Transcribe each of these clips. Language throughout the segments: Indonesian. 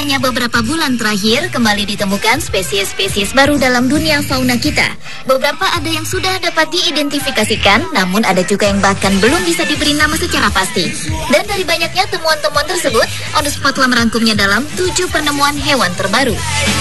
hanya beberapa bulan terakhir kembali ditemukan spesies-spesies baru dalam dunia fauna kita. Beberapa ada yang sudah dapat diidentifikasikan, namun ada juga yang bahkan belum bisa diberi nama secara pasti. Dan dari banyaknya temuan-temuan tersebut, On The Spot telah merangkumnya dalam 7 penemuan hewan terbaru.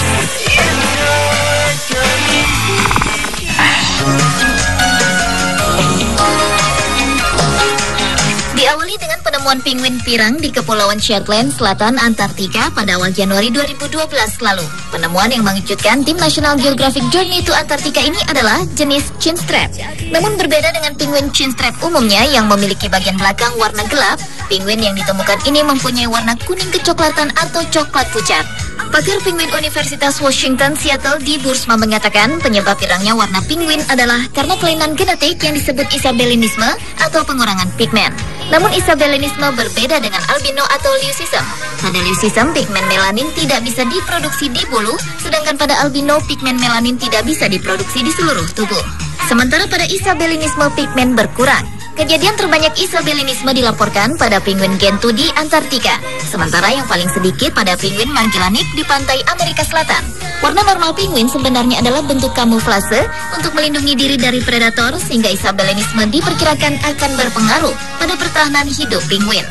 Diawali dengan penemuan penguin pirang di Kepulauan Shetland, Selatan Antartika pada awal Januari 2012 lalu. Penemuan yang mengejutkan tim National Geographic Journey to Antartika ini adalah jenis chinstrap. Namun berbeda dengan penguin chinstrap umumnya yang memiliki bagian belakang warna gelap, penguin yang ditemukan ini mempunyai warna kuning kecoklatan atau coklat pucat. Pakar penguin Universitas Washington Seattle di Bursma mengatakan penyebab pirangnya warna penguin adalah karena kelainan genetik yang disebut isabellinisme atau pengurangan pigmen. Namun isabellinisme berbeda dengan albino atau leucism. Pada leucism, pigmen melanin tidak bisa diproduksi di bulu, sedangkan pada albino, pigmen melanin tidak bisa diproduksi di seluruh tubuh. Sementara pada isabellinisme, pigmen berkurang. Kejadian terbanyak isabellinisme dilaporkan pada penguin Gentoo di Antartika, sementara yang paling sedikit pada penguin Magellanik di pantai Amerika Selatan. Warna normal penguin sebenarnya adalah bentuk kamuflase untuk melindungi diri dari predator, sehingga isabellinisme diperkirakan akan berpengaruh pada pertahanan hidup penguin.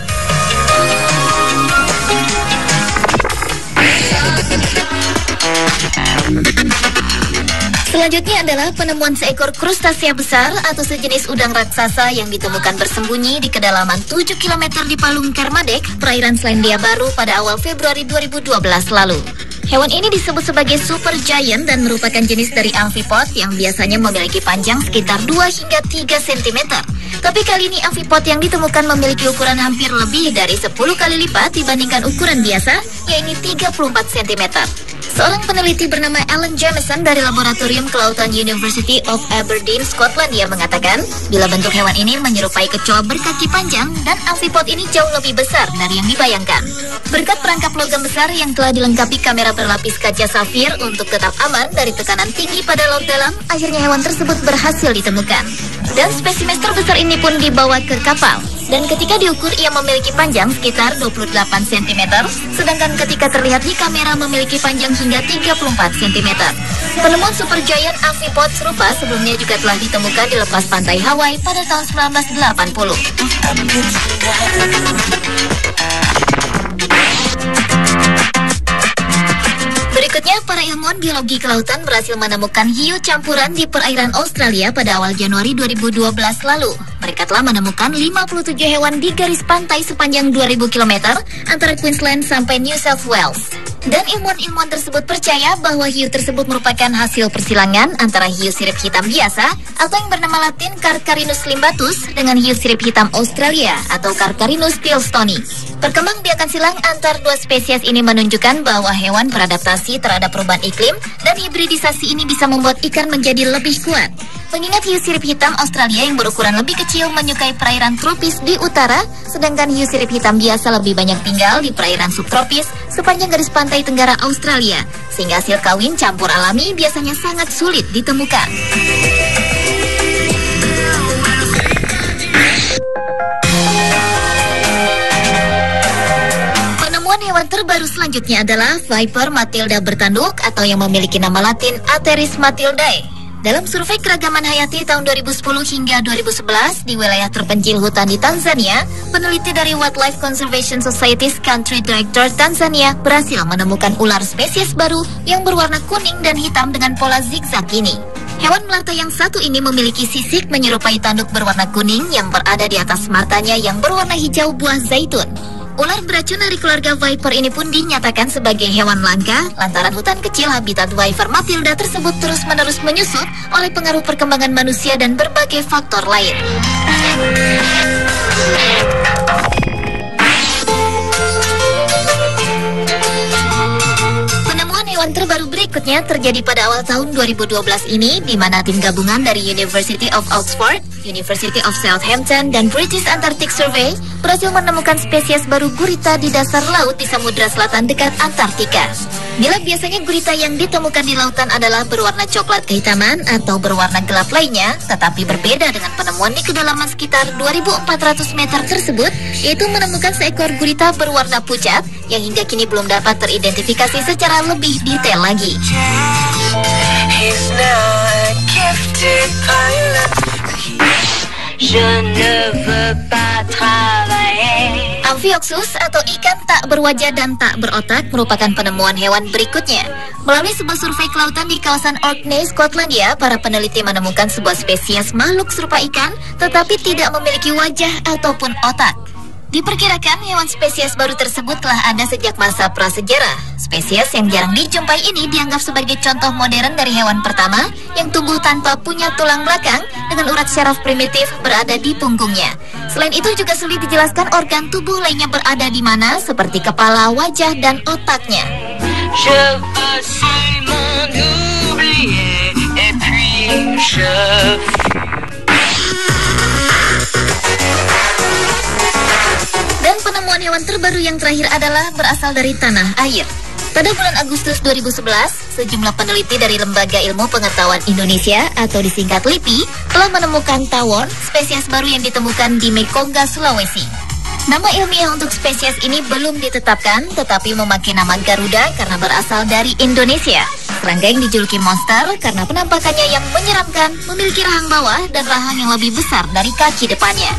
Selanjutnya adalah penemuan seekor krustasea besar atau sejenis udang raksasa yang ditemukan bersembunyi di kedalaman 7 km di Palung Kermadec, perairan Selandia Baru pada awal Februari 2012 lalu. Hewan ini disebut sebagai super giant dan merupakan jenis dari amphipod yang biasanya memiliki panjang sekitar 2 hingga 3 cm. Tapi kali ini amphipod yang ditemukan memiliki ukuran hampir lebih dari 10 kali lipat dibandingkan ukuran biasa, yaitu 34 cm. Seorang peneliti bernama Alan Jameson dari Laboratorium Kelautan University of Aberdeen, Skotlandia mengatakan, bila bentuk hewan ini menyerupai kecoa berkaki panjang dan amphipod ini jauh lebih besar dari yang dibayangkan. Berkat perangkap logam besar yang telah dilengkapi kamera berlapis kaca safir untuk tetap aman dari tekanan tinggi pada laut dalam, akhirnya hewan tersebut berhasil ditemukan. Dan spesimen terbesar ini pun dibawa ke kapal. Dan ketika diukur ia memiliki panjang sekitar 28 cm, sedangkan ketika terlihat di kamera memiliki panjang hingga 34 cm. Penemuan supergiant amphipod serupa sebelumnya juga telah ditemukan di lepas pantai Hawaii pada tahun 1980. Berikutnya, para ilmuwan biologi kelautan berhasil menemukan hiu campuran di perairan Australia pada awal Januari 2012 lalu. Mereka telah menemukan 57 hewan di garis pantai sepanjang 2000 km antara Queensland sampai New South Wales. Dan ilmuwan-ilmuwan tersebut percaya bahwa hiu tersebut merupakan hasil persilangan antara hiu sirip hitam biasa atau yang bernama latin Carcharinus limbatus dengan hiu sirip hitam Australia atau Carcharinus tilstoni. Perkembangbiakan silang antar dua spesies ini menunjukkan bahwa hewan beradaptasi terhadap perubahan iklim dan hibridisasi ini bisa membuat ikan menjadi lebih kuat. Mengingat hiu sirip hitam Australia yang berukuran lebih kecil menyukai perairan tropis di utara, sedangkan hiu sirip hitam biasa lebih banyak tinggal di perairan subtropis sepanjang garis pantai tenggara Australia, sehingga hasil kawin campur alami biasanya sangat sulit ditemukan. Penemuan hewan terbaru selanjutnya adalah Viper matilda bertanduk atau yang memiliki nama latin Ateris matildae. Dalam survei keragaman hayati tahun 2010 hingga 2011 di wilayah terpencil hutan di Tanzania, peneliti dari Wildlife Conservation Society's Country Director Tanzania berhasil menemukan ular spesies baru yang berwarna kuning dan hitam dengan pola zigzag ini. Hewan melata yang satu ini memiliki sisik menyerupai tanduk berwarna kuning yang berada di atas matanya yang berwarna hijau buah zaitun. Ular beracun dari keluarga Viper ini pun dinyatakan sebagai hewan langka lantaran hutan kecil habitat Viper matilda tersebut terus-menerus menyusut oleh pengaruh perkembangan manusia dan berbagai faktor lain. Hewan terbaru berikutnya terjadi pada awal tahun 2012 ini, di mana tim gabungan dari University of Oxford, University of Southampton, dan British Antarctic Survey berhasil menemukan spesies baru gurita di dasar laut di Samudra Selatan dekat Antartika. Bila biasanya gurita yang ditemukan di lautan adalah berwarna coklat kehitaman atau berwarna gelap lainnya, tetapi berbeda dengan penemuan di kedalaman sekitar 2.400 meter tersebut, yaitu menemukan seekor gurita berwarna pucat yang hingga kini belum dapat teridentifikasi secara lebih detail lagi. Amphioxus atau ikan tak berwajah dan tak berotak merupakan penemuan hewan berikutnya. Melalui sebuah survei kelautan di kawasan Orkney, Skotlandia, para peneliti menemukan sebuah spesies makhluk serupa ikan tetapi tidak memiliki wajah ataupun otak. Diperkirakan hewan spesies baru tersebut telah ada sejak masa prasejarah. Spesies yang jarang dijumpai ini dianggap sebagai contoh modern dari hewan pertama yang tumbuh tanpa punya tulang belakang dengan urat syaraf primitif berada di punggungnya. Selain itu juga sulit dijelaskan organ tubuh lainnya berada di mana seperti kepala, wajah, dan otaknya. Dan penemuan hewan terbaru yang terakhir adalah berasal dari tanah air. Pada bulan Agustus 2011, sejumlah peneliti dari Lembaga Ilmu Pengetahuan Indonesia atau disingkat LIPI telah menemukan tawon, spesies baru yang ditemukan di Mekonga, Sulawesi. Nama ilmiah untuk spesies ini belum ditetapkan, tetapi memakai nama Garuda karena berasal dari Indonesia. Serangga yang dijuluki monster karena penampakannya yang menyeramkan, memiliki rahang bawah dan rahang yang lebih besar dari kaki depannya.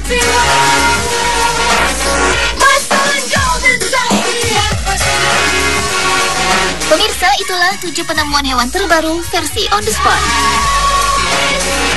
Pemirsa, itulah 7 penemuan hewan terbaru versi On The Spot.